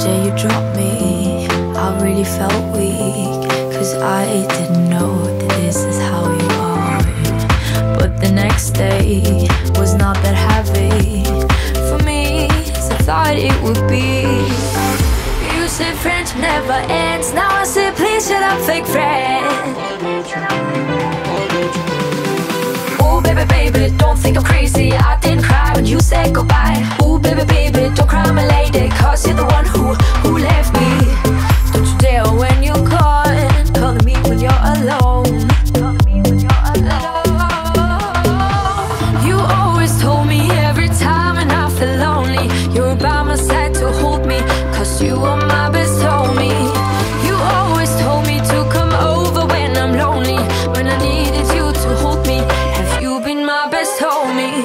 day you dropped me, I really felt weak, 'cause I didn't know that this is how you are. But the next day was not that heavy for me as I thought it would be. You said friendship never ends, now I say please shut up, fake friend. Oh baby, baby, don't think I'm crazy, I didn't cry when you said goodbye. Oh baby, baby, don't cry my lady, 'cause you're the one who left me. Don't you dare when you're calling me when you're alone. You always told me every time when I feel lonely, you're by my side to hold me, 'cause you were my best homie. You always told me to come over when I'm lonely, when I needed you to hold me. Have you been my best homie?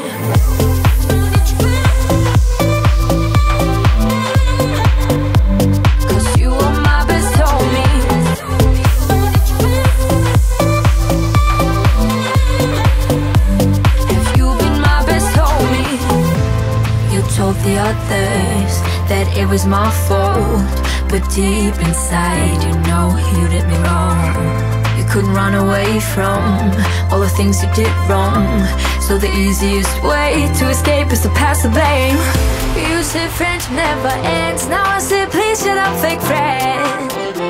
The others that it was my fault, but deep inside you know you did me wrong. You couldn't run away from all the things you did wrong, so the easiest way to escape is to pass the blame. You said friendship never ends, now I say please shut up, fake friend.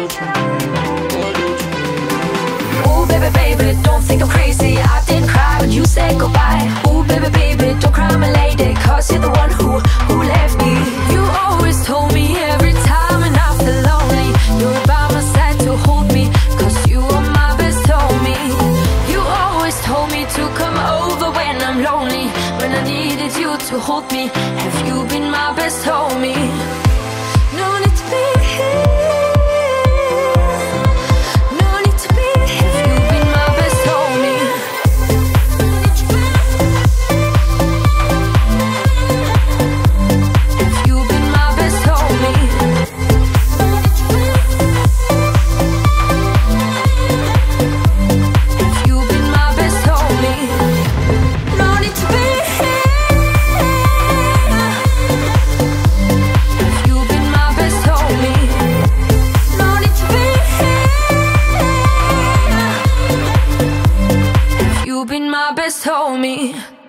Oh baby, baby, don't think I'm crazy, I didn't cry when you said goodbye. Oh baby, baby, don't cry my lady, 'cause you're the one who left me. You always told me every time when I feel lonely, you're by my side to hold me, 'cause you were my best homie. You always told me to come over when I'm lonely, when I needed you to hold me. Have you been my best homie? No need to be here. Been my best homie.